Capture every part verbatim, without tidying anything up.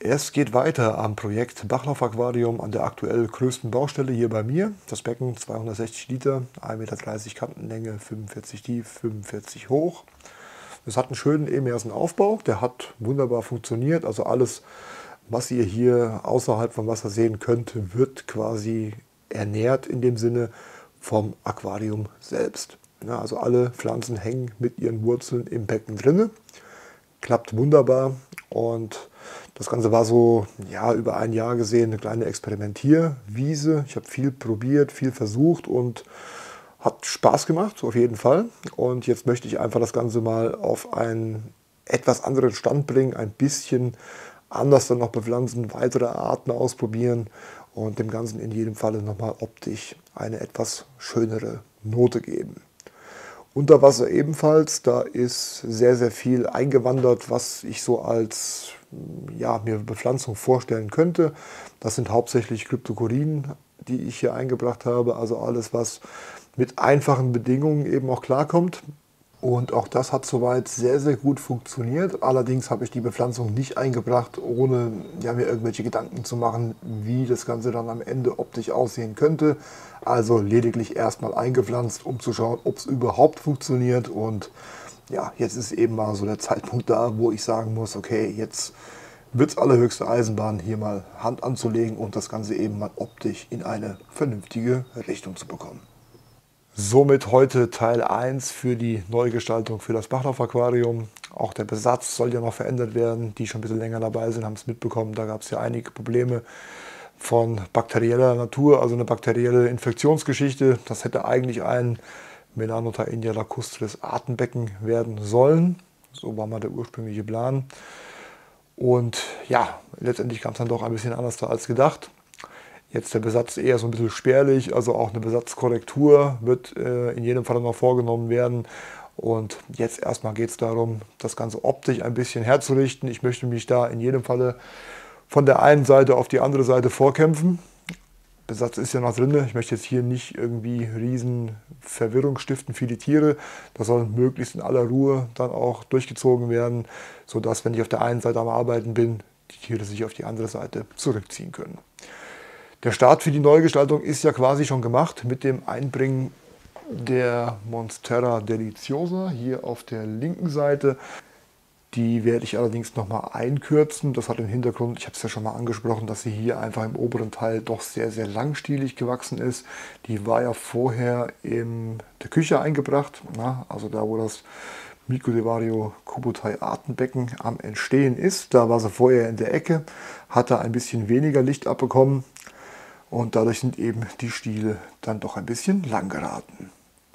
Es geht weiter am Projekt Bachlauf-Aquarium an der aktuell größten Baustelle hier bei mir. Das Becken zweihundertsechzig Liter, ein Meter dreißig Kantenlänge, fünfundvierzig tief, fünfundvierzig hoch. Es hat einen schönen Emersenaufbau, der hat wunderbar funktioniert. Also alles, was ihr hier außerhalb vom Wasser sehen könnt, wird quasi ernährt in dem Sinne vom Aquarium selbst. Ja, also alle Pflanzen hängen mit ihren Wurzeln im Becken drinne. Klappt wunderbar und das Ganze war so ja, über ein Jahr gesehen eine kleine Experimentierwiese. Ich habe viel probiert, viel versucht und hat Spaß gemacht, auf jeden Fall. Und jetzt möchte ich einfach das Ganze mal auf einen etwas anderen Stand bringen, ein bisschen anders dann noch bepflanzen, weitere Arten ausprobieren und dem Ganzen in jedem Falle nochmal optisch eine etwas schönere Note geben. Unter Wasser ebenfalls, da ist sehr, sehr viel eingewandert, was ich so als ja, mir Bepflanzung vorstellen könnte. Das sind hauptsächlich Cryptocorin, die ich hier eingebracht habe, also alles, was mit einfachen Bedingungen eben auch klarkommt. Und auch das hat soweit sehr, sehr gut funktioniert. Allerdings habe ich die Bepflanzung nicht eingebracht, ohne ja, mir irgendwelche Gedanken zu machen, wie das Ganze dann am Ende optisch aussehen könnte. Also lediglich erstmal eingepflanzt, um zu schauen, ob es überhaupt funktioniert. Und ja, jetzt ist eben mal so der Zeitpunkt da, wo ich sagen muss, okay, jetzt wird es allerhöchste Eisenbahn, hier mal Hand anzulegen und das Ganze eben mal optisch in eine vernünftige Richtung zu bekommen. Somit heute Teil eins für die Neugestaltung für das Bachlauf-Aquarium. Auch der Besatz soll ja noch verändert werden. Die schon ein bisschen länger dabei sind, haben es mitbekommen. Da gab es ja einige Probleme von bakterieller Natur, also eine bakterielle Infektionsgeschichte. Das hätte eigentlich ein Melanotaenia lacustris Artenbecken werden sollen. So war mal der ursprüngliche Plan. Und ja, letztendlich kam es dann doch ein bisschen anders da als gedacht. Jetzt der Besatz eher so ein bisschen spärlich, also auch eine Besatzkorrektur wird äh, in jedem Fall noch vorgenommen werden. Und jetzt erstmal geht es darum, das Ganze optisch ein bisschen herzurichten. Ich möchte mich da in jedem Falle von der einen Seite auf die andere Seite vorkämpfen. Besatz ist ja noch drin. Ich möchte jetzt hier nicht irgendwie riesen Verwirrung stiften für die Tiere. Das soll möglichst in aller Ruhe dann auch durchgezogen werden, sodass, wenn ich auf der einen Seite am Arbeiten bin, die Tiere sich auf die andere Seite zurückziehen können. Der Start für die Neugestaltung ist ja quasi schon gemacht mit dem Einbringen der Monstera deliciosa hier auf der linken Seite. Die werde ich allerdings nochmal einkürzen. Das hat den Hintergrund, ich habe es ja schon mal angesprochen, dass sie hier einfach im oberen Teil doch sehr, sehr langstielig gewachsen ist. Die war ja vorher in der Küche eingebracht, na, also da, wo das Mycodevario cubotai Artenbecken am Entstehen ist. Da war sie vorher in der Ecke, hatte ein bisschen weniger Licht abbekommen. Und dadurch sind eben die Stiele dann doch ein bisschen lang geraten.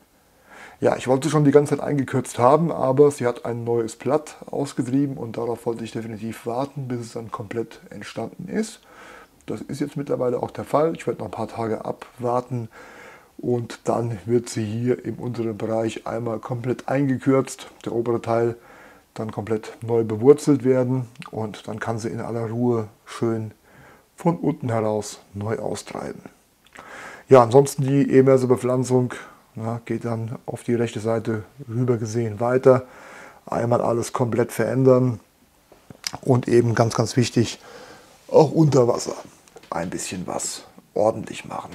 Ja, ich wollte schon die ganze Zeit eingekürzt haben, aber sie hat ein neues Blatt ausgetrieben und darauf wollte ich definitiv warten, bis es dann komplett entstanden ist. Das ist jetzt mittlerweile auch der Fall. Ich werde noch ein paar Tage abwarten und dann wird sie hier im unteren Bereich einmal komplett eingekürzt, der obere Teil dann komplett neu bewurzelt werden und dann kann sie in aller Ruhe schön von unten heraus neu austreiben. Ja, ansonsten die Emerse-Bepflanzung ja, geht dann auf die rechte Seite rüber gesehen weiter. Einmal alles komplett verändern und eben ganz, ganz wichtig, auch unter Wasser ein bisschen was ordentlich machen.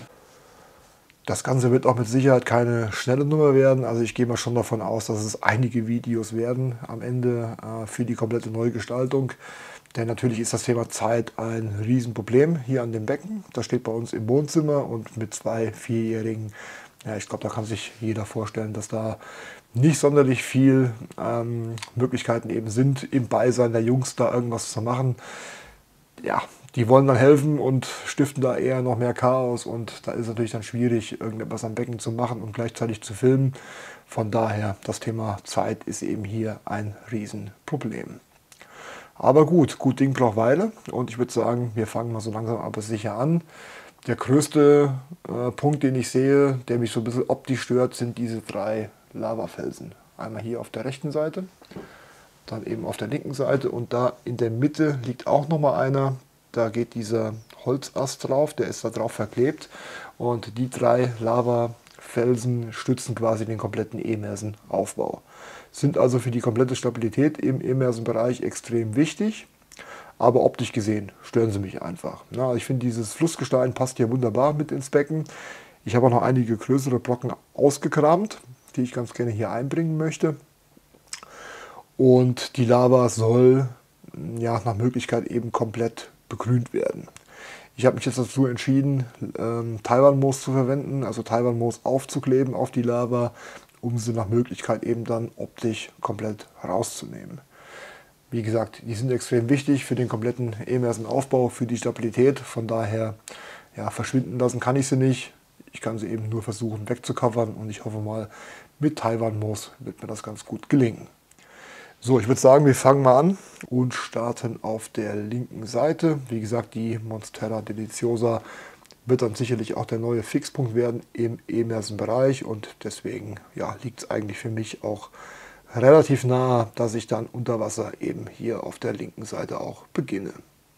Das Ganze wird auch mit Sicherheit keine schnelle Nummer werden. Also ich gehe mal schon davon aus, dass es einige Videos werden am Ende äh, für die komplette Neugestaltung. Denn natürlich ist das Thema Zeit ein Riesenproblem hier an dem Becken. Das steht bei uns im Wohnzimmer und mit zwei Vierjährigen, ja, ich glaube, da kann sich jeder vorstellen, dass da nicht sonderlich viel ähm, Möglichkeiten eben sind, im Beisein der Jungs da irgendwas zu machen. Ja, die wollen dann helfen und stiften da eher noch mehr Chaos und da ist es natürlich dann schwierig, irgendetwas am Becken zu machen und gleichzeitig zu filmen. Von daher, das Thema Zeit ist eben hier ein Riesenproblem. Aber gut, gut Ding braucht Weile und ich würde sagen, wir fangen mal so langsam aber sicher an. Der größte äh, Punkt, den ich sehe, der mich so ein bisschen optisch stört, sind diese drei Lavafelsen. Einmal hier auf der rechten Seite, dann eben auf der linken Seite und da in der Mitte liegt auch nochmal einer. Da geht dieser Holzast drauf, der ist da drauf verklebt und die drei Lavafelsen stützen quasi den kompletten Emersenaufbau. Sind also für die komplette Stabilität im Emersenbereich extrem wichtig. aber optisch gesehen stören sie mich einfach. Ja, ich finde, dieses Flussgestein passt hier wunderbar mit ins Becken. Ich habe auch noch einige größere Brocken ausgekramt, die ich ganz gerne hier einbringen möchte. Und die Lava soll ja nach Möglichkeit eben komplett begrünt werden. Ich habe mich jetzt dazu entschieden, ähm, Taiwan-Moos zu verwenden, also Taiwan-Moos aufzukleben auf die Lava, um sie nach Möglichkeit eben dann optisch komplett rauszunehmen. Wie gesagt, die sind extrem wichtig für den kompletten Emerson-Aufbau, für die Stabilität. Von daher, ja, verschwinden lassen kann ich sie nicht. Ich kann sie eben nur versuchen wegzucovern und ich hoffe mal, mit Taiwan-Moos wird mir das ganz gut gelingen. So, ich würde sagen, wir fangen mal an und starten auf der linken Seite. Wie gesagt, die Monstera Deliciosa wird dann sicherlich auch der neue Fixpunkt werden im Emerson-Bereich und deswegen ja, liegt es eigentlich für mich auch relativ nahe, dass ich dann unter Wasser eben hier auf der linken Seite auch beginne.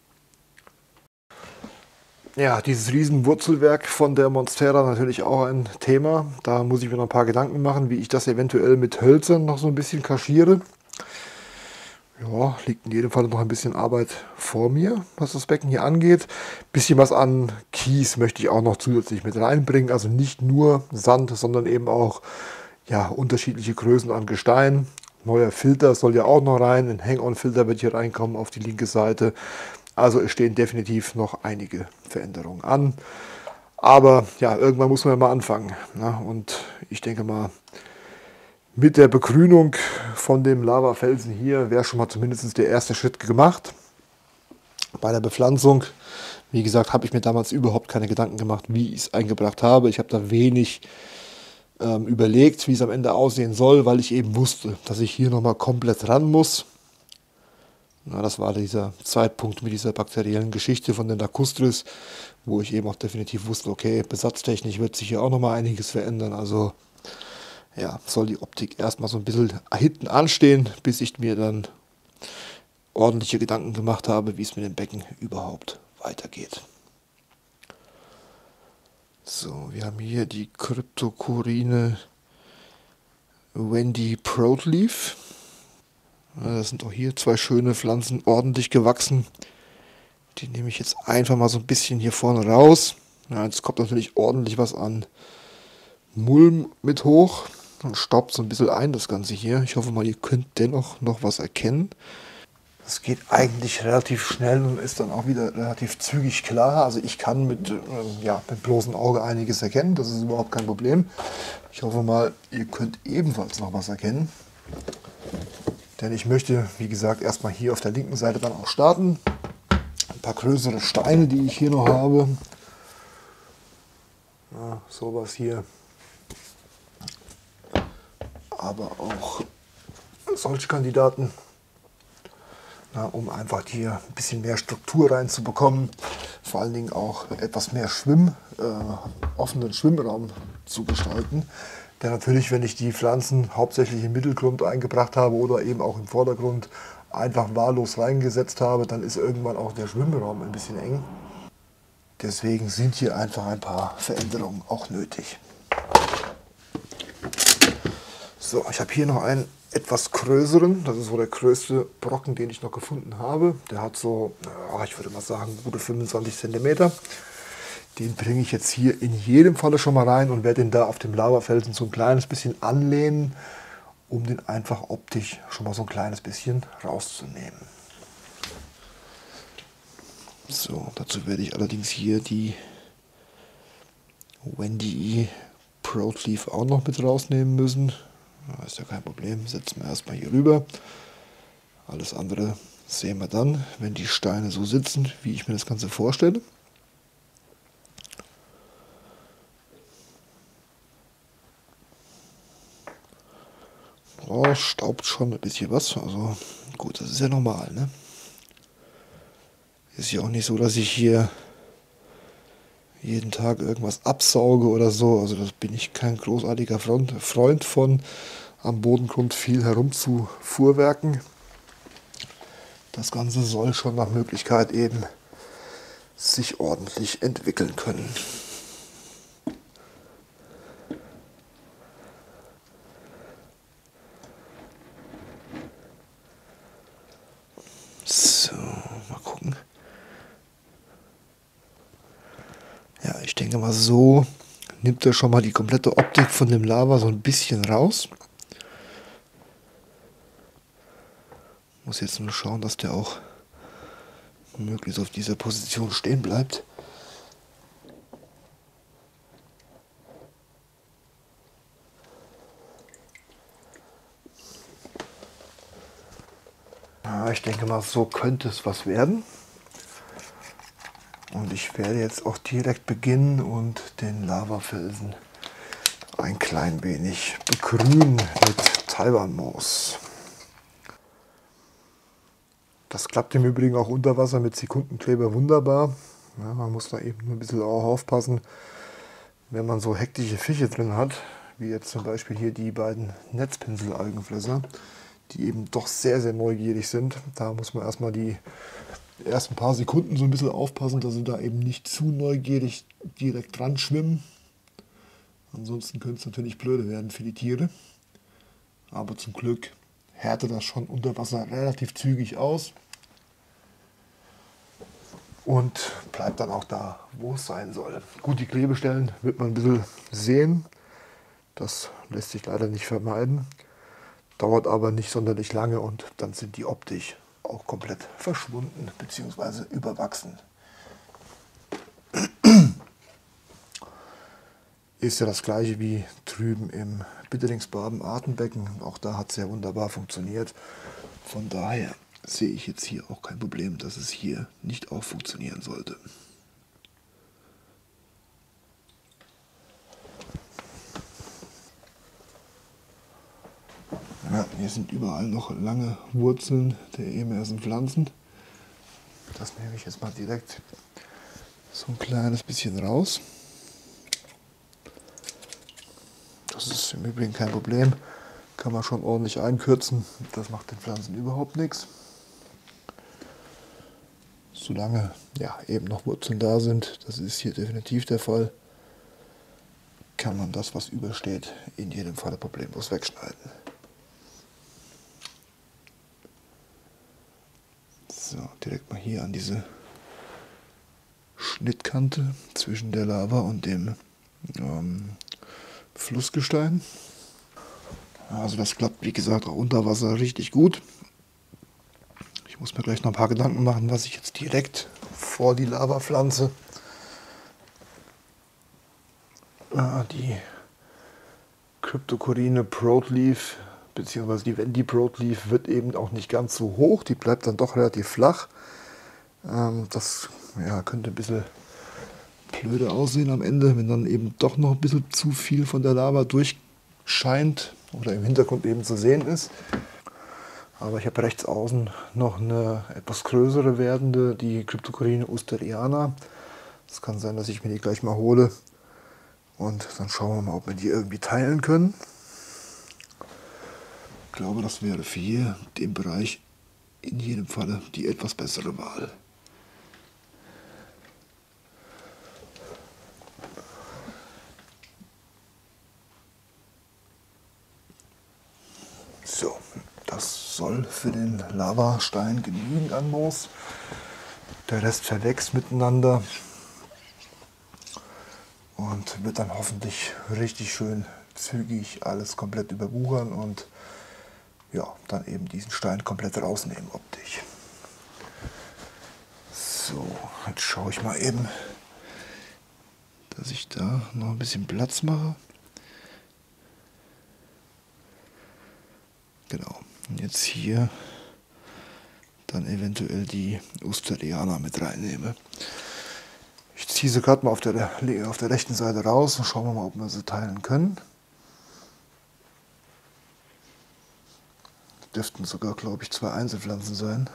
Ja, dieses Riesenwurzelwerk von der Monstera natürlich auch ein Thema. Da muss ich mir noch ein paar Gedanken machen, wie ich das eventuell mit Hölzern noch so ein bisschen kaschiere. Ja, liegt in jedem Fall noch ein bisschen Arbeit vor mir, was das Becken hier angeht. Ein bisschen was an Kies möchte ich auch noch zusätzlich mit reinbringen. Also nicht nur Sand, sondern eben auch ja, unterschiedliche Größen an Gestein. Neuer Filter soll ja auch noch rein. Ein Hang-On-Filter wird hier reinkommen auf die linke Seite. Also es stehen definitiv noch einige Veränderungen an. Aber ja, irgendwann muss man ja mal anfangen. Ne? Und ich denke mal, mit der Begrünung von dem Lavafelsen hier wäre schon mal zumindest der erste Schritt gemacht. Bei der Bepflanzung, wie gesagt, habe ich mir damals überhaupt keine Gedanken gemacht, wie ich es eingebracht habe. Ich habe da wenig ähm, überlegt, wie es am Ende aussehen soll, weil ich eben wusste, dass ich hier nochmal komplett ran muss. Na, das war dieser Zeitpunkt mit dieser bakteriellen Geschichte von den Lacustris, wo ich eben auch definitiv wusste, okay, besatztechnisch wird sich hier auch nochmal einiges verändern. Also ja, soll die Optik erstmal so ein bisschen hinten anstehen, bis ich mir dann ordentliche Gedanken gemacht habe, wie es mit dem Becken überhaupt weitergeht. So, wir haben hier die Cryptocoryne Wendy Broadleaf. Das sind auch hier zwei schöne Pflanzen, ordentlich gewachsen. Die nehme ich jetzt einfach mal so ein bisschen hier vorne raus. Ja, jetzt kommt natürlich ordentlich was an Mulm mit hoch und staubt so ein bisschen ein, das Ganze hier. Ich hoffe mal, ihr könnt dennoch noch was erkennen. Das geht eigentlich relativ schnell und ist dann auch wieder relativ zügig klar. Also ich kann mit, äh, ja, mit bloßem Auge einiges erkennen, das ist überhaupt kein Problem. Ich hoffe mal, ihr könnt ebenfalls noch was erkennen. Denn ich möchte, wie gesagt, erstmal hier auf der linken Seite dann auch starten. Ein paar größere Steine, die ich hier noch habe. Ja, sowas hier. Aber auch solche Kandidaten, na, um einfach hier ein bisschen mehr Struktur reinzubekommen. Vor allen Dingen auch etwas mehr Schwimm, äh, offenen Schwimmraum zu gestalten. Denn natürlich, wenn ich die Pflanzen hauptsächlich im Mittelgrund eingebracht habe oder eben auch im Vordergrund einfach wahllos reingesetzt habe, dann ist irgendwann auch der Schwimmraum ein bisschen eng. Deswegen sind hier einfach ein paar Veränderungen auch nötig. So, ich habe hier noch einen etwas größeren, das ist so der größte Brocken, den ich noch gefunden habe. Der hat so, ja, ich würde mal sagen, gute fünfundzwanzig Zentimeter. Den bringe ich jetzt hier in jedem Falle schon mal rein und werde ihn da auf dem Lavafelsen so ein kleines bisschen anlehnen, um den einfach optisch schon mal so ein kleines bisschen rauszunehmen. So, dazu werde ich allerdings hier die Wendy Broadleaf auch noch mit rausnehmen müssen. Das ist ja kein Problem, setzen wir erstmal hier rüber. Alles andere sehen wir dann, wenn die Steine so sitzen, wie ich mir das Ganze vorstelle. Oh, staubt schon ein bisschen was, also gut, das ist ja normal, ne? Ist ja auch nicht so, dass ich hier jeden Tag irgendwas absauge oder so, also das bin ich kein großartiger Freund von, am Bodengrund viel herum zu fuhrwerken. Das Ganze soll schon nach Möglichkeit eben sich ordentlich entwickeln können. So, mal gucken. Ich denke mal, so nimmt er schon mal die komplette Optik von dem Lava so ein bisschen raus. Muss jetzt nur schauen, dass der auch möglichst auf dieser Position stehen bleibt. Ja, ich denke mal, so könnte es was werden. Und ich werde jetzt auch direkt beginnen und den Lavafelsen ein klein wenig begrünen mit Taiwan-Moos. Das klappt im Übrigen auch unter Wasser mit Sekundenkleber wunderbar. Ja, man muss da eben nur ein bisschen auch aufpassen, wenn man so hektische Fische drin hat, wie jetzt zum Beispiel hier die beiden Netzpinsel-Algenflösser, die eben doch sehr, sehr neugierig sind. Da muss man erstmal die ersten paar Sekunden so ein bisschen aufpassen, dass sie da eben nicht zu neugierig direkt dran schwimmen. Ansonsten könnte es natürlich blöde werden für die Tiere. Aber zum Glück härtet das schon unter Wasser relativ zügig aus und bleibt dann auch da, wo es sein soll. Gut, die Klebestellen wird man ein bisschen sehen. Das lässt sich leider nicht vermeiden. Dauert aber nicht sonderlich lange und dann sind die optisch auch komplett verschwunden bzw. überwachsen. Ist ja das gleiche wie drüben im Bitterlingsbarben-Artenbecken. Auch da hat es ja wunderbar funktioniert. Von daher sehe ich jetzt hier auch kein Problem, dass es hier nicht auch funktionieren sollte. Ja, hier sind überall noch lange Wurzeln der ebenersten Pflanzen. Das nehme ich jetzt mal direkt so ein kleines bisschen raus. Das ist im Übrigen kein Problem. Kann man schon ordentlich einkürzen. Das macht den Pflanzen überhaupt nichts. Solange ja, eben noch Wurzeln da sind, das ist hier definitiv der Fall, kann man das, was übersteht, in jedem Fall problemlos wegschneiden. So, direkt mal hier an diese Schnittkante zwischen der Lava und dem ähm, Flussgestein. Also das klappt, wie gesagt, auch unter Wasser richtig gut. Ich muss mir gleich noch ein paar Gedanken machen, was ich jetzt direkt vor die Lava pflanze. Ah, die Cryptocoryne Broadleaf bzw. die Wendy Broadleaf wird eben auch nicht ganz so hoch. Die bleibt dann doch relativ flach. Ähm, das ja, könnte ein bisschen blöde aussehen am Ende, wenn dann eben doch noch ein bisschen zu viel von der Lava durchscheint oder im Hintergrund eben zu sehen ist. Aber ich habe rechts außen noch eine etwas größere werdende, die Cryptocoryne usteriana. Es kann sein, dass ich mir die gleich mal hole. Und dann schauen wir mal, ob wir die irgendwie teilen können. Ich glaube, das wäre für hier den Bereich in jedem Falle die etwas bessere Wahl. So, das soll für den Lavastein genügen an Moos. Der Rest verwächst miteinander und wird dann hoffentlich richtig schön zügig alles komplett überwuchern und ja, dann eben diesen Stein komplett rausnehmen optisch. So, jetzt schaue ich mal eben, dass ich da noch ein bisschen Platz mache. Genau, und jetzt hier dann eventuell die usteriana mit reinnehme. Ich ziehe sie gerade mal auf der, auf der rechten Seite raus und schauen wir mal, ob wir sie teilen können. Dürften sogar, glaube ich, zwei Einzelpflanzen sein.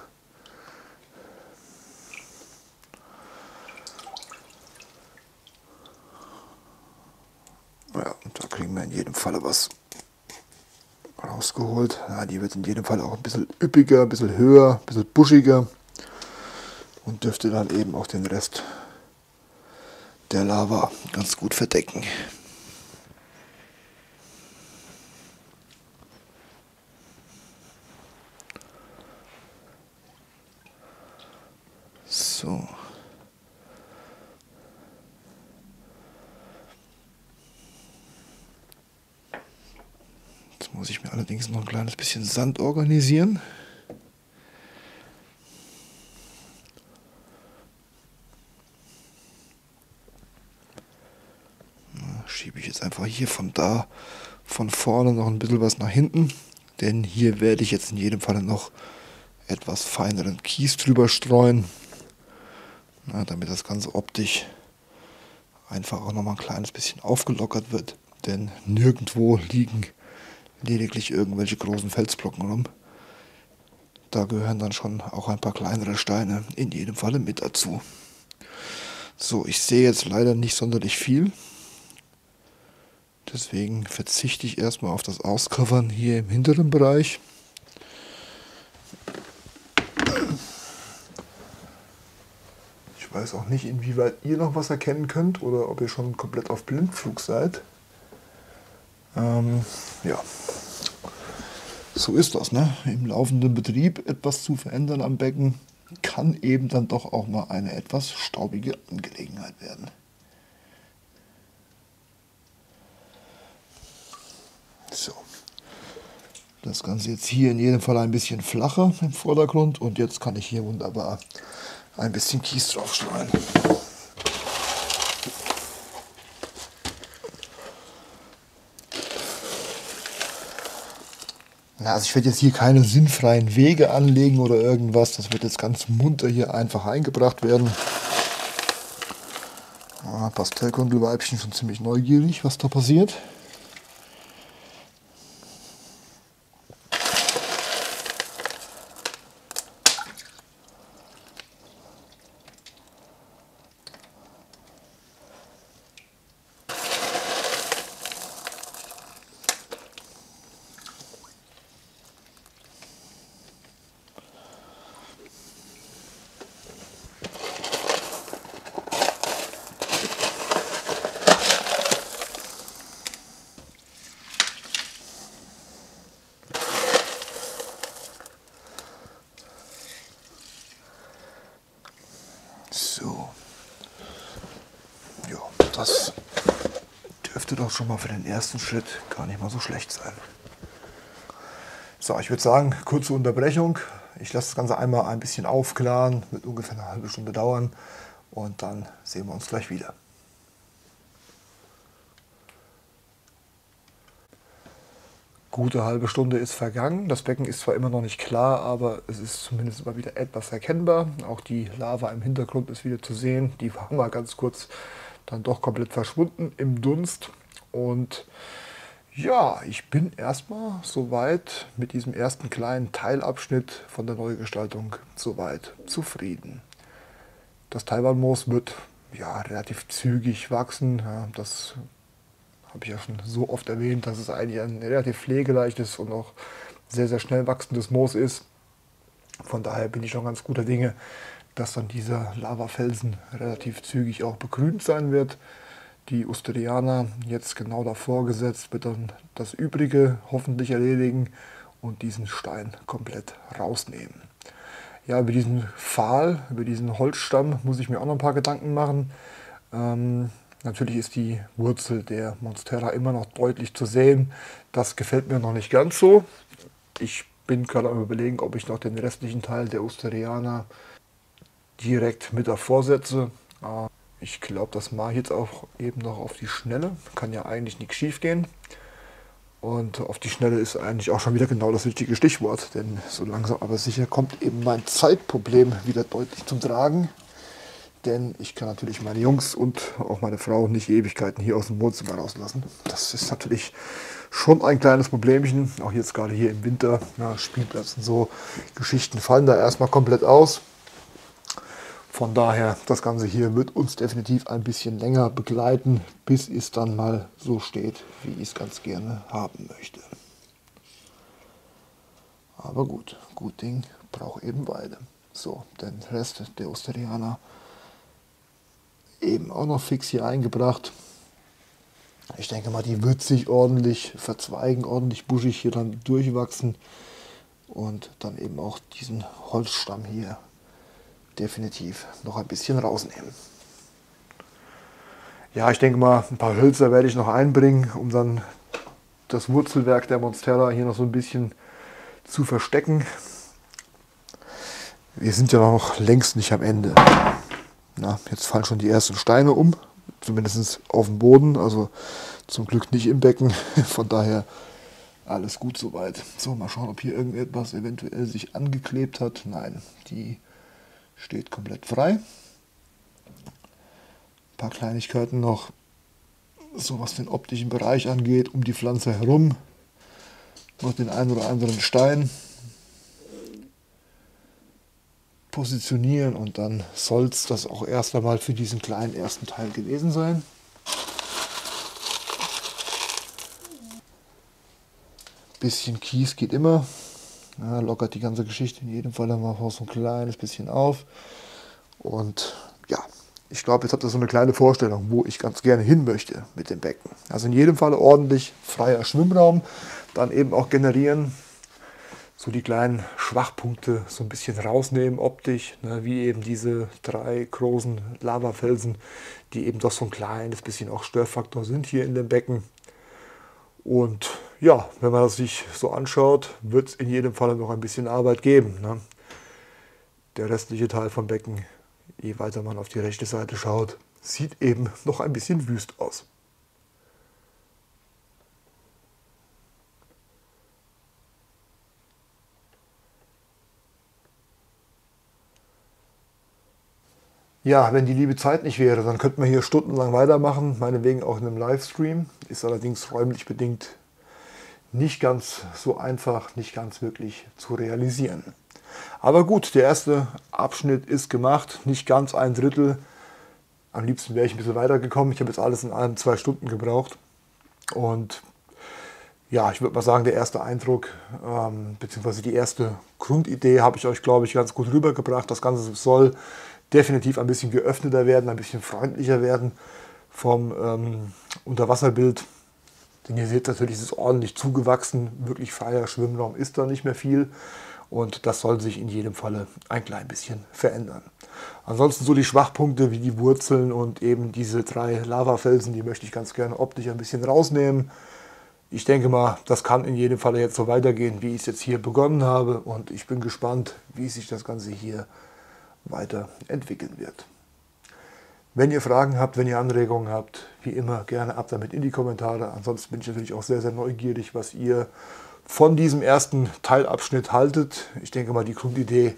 Ja, und da kriegen wir in jedem Falle was rausgeholt. Ja, die wird in jedem Fall auch ein bisschen üppiger, ein bisschen höher, ein bisschen buschiger und dürfte dann eben auch den Rest der Lava ganz gut verdecken. So. allerdings noch ein kleines bisschen Sand organisieren. Schiebe ich jetzt einfach hier von da, von vorne noch ein bisschen was nach hinten, denn hier werde ich jetzt in jedem Fall noch etwas feineren Kies drüber streuen, na, damit das Ganze optisch einfach auch noch mal ein kleines bisschen aufgelockert wird, denn nirgendwo liegen lediglich irgendwelche großen Felsblocken rum. Da gehören dann schon auch ein paar kleinere Steine in jedem Falle mit dazu. So, ich sehe jetzt leider nicht sonderlich viel. Deswegen verzichte ich erstmal auf das Auscovern hier im hinteren Bereich. Ich weiß auch nicht, inwieweit ihr noch was erkennen könnt oder ob ihr schon komplett auf Blindflug seid. Ähm, ja, so ist das, ne? Im laufenden Betrieb etwas zu verändern am Becken kann eben dann doch auch mal eine etwas staubige Angelegenheit werden. So, das Ganze jetzt hier in jedem Fall ein bisschen flacher im Vordergrund und jetzt kann ich hier wunderbar ein bisschen Kies draufschneiden. Na, also ich werde jetzt hier keine sinnfreien Wege anlegen oder irgendwas, das wird jetzt ganz munter hier einfach eingebracht werden. Ah, Pastellkondelweibchen schon ziemlich neugierig, was da passiert. So, ja, das dürfte doch schon mal für den ersten Schritt gar nicht mal so schlecht sein. So, ich würde sagen, kurze Unterbrechung. Ich lasse das Ganze einmal ein bisschen aufklaren, wird ungefähr eine halbe Stunde dauern und dann sehen wir uns gleich wieder. Gute halbe Stunde ist vergangen. Das Becken ist zwar immer noch nicht klar, aber es ist zumindest mal wieder etwas erkennbar. Auch die Lava im Hintergrund ist wieder zu sehen. Die war mal ganz kurz dann doch komplett verschwunden im Dunst. Und ja, ich bin erstmal soweit mit diesem ersten kleinen Teilabschnitt von der Neugestaltung soweit zufrieden. Das Taiwanmoos wird ja relativ zügig wachsen. Ja, das habe ich ja schon so oft erwähnt, dass es eigentlich ein relativ pflegeleichtes und auch sehr, sehr schnell wachsendes Moos ist. Von daher bin ich schon ganz guter Dinge, dass dann dieser Lavafelsen relativ zügig auch begrünt sein wird. Die Usteriana jetzt genau davor gesetzt, wird dann das Übrige hoffentlich erledigen und diesen Stein komplett rausnehmen. Ja, über diesen Pfahl, über diesen Holzstamm muss ich mir auch noch ein paar Gedanken machen. Ähm, Natürlich ist die Wurzel der Monstera immer noch deutlich zu sehen. Das gefällt mir noch nicht ganz so. Ich bin gerade am Überlegen, ob ich noch den restlichen Teil der Usteriana direkt mit davor setze. Ich glaube, das mache ich jetzt auch eben noch auf die Schnelle. Kann ja eigentlich nichts schief gehen. Und auf die Schnelle ist eigentlich auch schon wieder genau das richtige Stichwort. Denn so langsam aber sicher kommt eben mein Zeitproblem wieder deutlich zum Tragen. Denn ich kann natürlich meine Jungs und auch meine Frau nicht Ewigkeiten hier aus dem Wohnzimmer rauslassen. Das ist natürlich schon ein kleines Problemchen. Auch jetzt gerade hier im Winter, na, Spielplatz und so, Geschichten fallen da erstmal komplett aus. Von daher, das Ganze hier wird uns definitiv ein bisschen länger begleiten, bis es dann mal so steht, wie ich es ganz gerne haben möchte. Aber gut, gut Ding braucht eben Weile. So, den Rest der Usteriana eben auch noch fix hier eingebracht. Ich denke mal, die wird sich ordentlich verzweigen, ordentlich buschig hier dann durchwachsen und dann eben auch diesen Holzstamm hier definitiv noch ein bisschen rausnehmen. Ja, ich denke mal, ein paar Hölzer werde ich noch einbringen, um dann das Wurzelwerk der Monstera hier noch so ein bisschen zu verstecken. Wir sind ja noch längst nicht am Ende. Na, jetzt fallen schon die ersten Steine um, zumindest auf dem Boden, also zum Glück nicht im Becken, von daher alles gut soweit. So, mal schauen, ob hier irgendetwas eventuell sich angeklebt hat. Nein, die steht komplett frei. Ein paar Kleinigkeiten noch, so was den optischen Bereich angeht, um die Pflanze herum. Noch den einen oder anderen Stein positionieren und dann soll es das auch erst einmal für diesen kleinen ersten Teil gewesen sein. Bisschen Kies geht immer. Ja, lockert die ganze Geschichte in jedem Fall mal so ein kleines bisschen auf. Und ja, ich glaube, jetzt habt ihr so eine kleine Vorstellung, wo ich ganz gerne hin möchte mit dem Becken. Also in jedem Fall ordentlich freier Schwimmraum, dann eben auch generieren, so die kleinen Schwachpunkte so ein bisschen rausnehmen optisch, ne, wie eben diese drei großen Lavafelsen, die eben doch so ein kleines bisschen auch Störfaktor sind hier in dem Becken. Und ja, wenn man das sich so anschaut, wird es in jedem Fall noch ein bisschen Arbeit geben. Ne? Der restliche Teil vom Becken, je weiter man auf die rechte Seite schaut, sieht eben noch ein bisschen wüst aus. Ja, wenn die liebe Zeit nicht wäre, dann könnte man hier stundenlang weitermachen, meinetwegen auch in einem Livestream. Ist allerdings räumlich bedingt nicht ganz so einfach, nicht ganz wirklich zu realisieren. Aber gut, der erste Abschnitt ist gemacht, nicht ganz ein Drittel. Am liebsten wäre ich ein bisschen weitergekommen. Ich habe jetzt alles in einem zwei Stunden gebraucht. Und ja, ich würde mal sagen, der erste Eindruck, ähm, beziehungsweise die erste Grundidee habe ich euch, glaube ich, ganz gut rübergebracht. Das Ganze soll definitiv ein bisschen geöffneter werden, ein bisschen freundlicher werden vom ähm, Unterwasserbild. Denn ihr seht natürlich, es ist ordentlich zugewachsen, wirklich freier Schwimmraum ist da nicht mehr viel und das soll sich in jedem Falle ein klein bisschen verändern. Ansonsten so die Schwachpunkte wie die Wurzeln und eben diese drei Lavafelsen, die möchte ich ganz gerne optisch ein bisschen rausnehmen. Ich denke mal, das kann in jedem Falle jetzt so weitergehen, wie ich es jetzt hier begonnen habe und ich bin gespannt, wie sich das Ganze hier weiterentwickeln wird. Wenn ihr Fragen habt, wenn ihr Anregungen habt, wie immer gerne ab damit in die Kommentare. Ansonsten bin ich natürlich auch sehr, sehr neugierig, was ihr von diesem ersten Teilabschnitt haltet. Ich denke mal, die Grundidee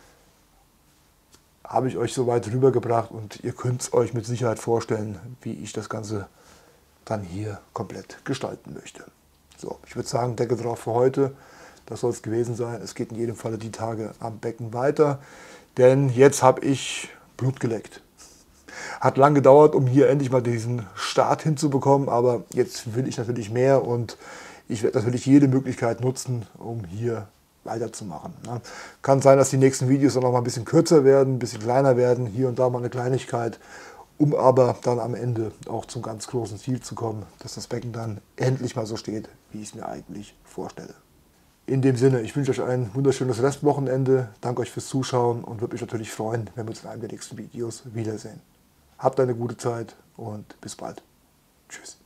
habe ich euch soweit rübergebracht und ihr könnt es euch mit Sicherheit vorstellen, wie ich das Ganze dann hier komplett gestalten möchte. So, ich würde sagen, Deckel drauf für heute. Das soll es gewesen sein. Es geht in jedem Falle die Tage am Becken weiter. Denn jetzt habe ich Blut geleckt. Hat lang gedauert, um hier endlich mal diesen Start hinzubekommen, aber jetzt will ich natürlich mehr und ich werde natürlich jede Möglichkeit nutzen, um hier weiterzumachen. Kann sein, dass die nächsten Videos dann noch mal ein bisschen kürzer werden, ein bisschen kleiner werden, hier und da mal eine Kleinigkeit, um aber dann am Ende auch zum ganz großen Ziel zu kommen, dass das Becken dann endlich mal so steht, wie ich es mir eigentlich vorstelle. In dem Sinne, ich wünsche euch ein wunderschönes Restwochenende, danke euch fürs Zuschauen und würde mich natürlich freuen, wenn wir uns in einem der nächsten Videos wiedersehen. Habt eine gute Zeit und bis bald. Tschüss.